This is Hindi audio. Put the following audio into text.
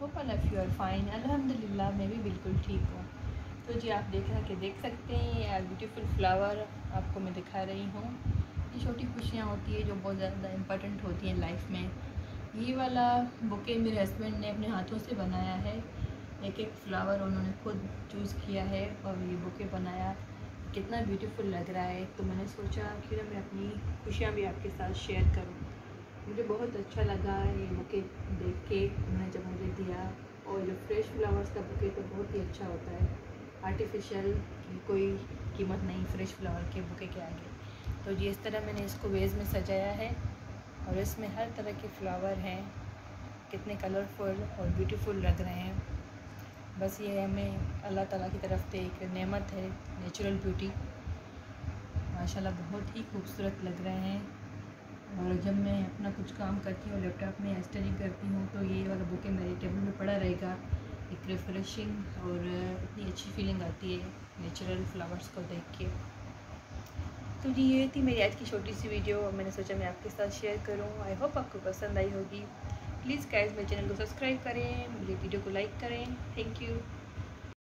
Hope all of you are fine. अल्हम्दुलिल्लाह मैं भी बिल्कुल ठीक हूँ। तो जी आप देख सकते हैं ये ब्यूटीफुल फ्लावर आपको मैं दिखा रही हूँ। ये छोटी खुशियाँ होती है जो बहुत ज़्यादा इम्पोर्टेंट होती हैं लाइफ में। ये वाला बुके मेरे हस्बैंड ने अपने हाथों से बनाया है। एक एक फ्लावर उन्होंने खुद चूज़ किया है और ये बुके बनाया। कितना ब्यूटीफुल लग रहा है। तो मैंने सोचा कि ना मैं अपनी खुशियाँ भी आपके साथ शेयर करूँ। मुझे बहुत अच्छा लगा ये बुके देख के, उन्होंने जब मुझे दिया। और जो फ्रेश फ्लावर्स का बुके तो बहुत ही अच्छा होता है। आर्टिफिशियल की कोई कीमत नहीं फ्रेश फ्लावर के बुके के आगे। तो जी इस तरह मैंने इसको वेज में सजाया है और इसमें हर तरह के फ्लावर हैं। कितने कलरफुल और ब्यूटीफुल लग रहे हैं। बस ये हमें अल्लाह ताला की तरफ से एक नेमत है, नेचुरल ब्यूटी। माशाल्लाह बहुत ही खूबसूरत लग रहे हैं। और जब मैं अपना कुछ काम करती हूँ, लैपटॉप में स्टडी करती हूँ, तो ये वाला बुके मेरे टेबल में पड़ा रहेगा। एक रिफ्रेशिंग और इतनी अच्छी फीलिंग आती है नेचुरल फ्लावर्स को देख के। तो जी ये थी मेरी आज की छोटी सी वीडियो और मैंने सोचा मैं आपके साथ शेयर करूँ। आई होप आपको पसंद आई होगी। प्लीज़ गाइस मेरे चैनल को सब्सक्राइब करें, मेरे वीडियो को लाइक करें। Thank you.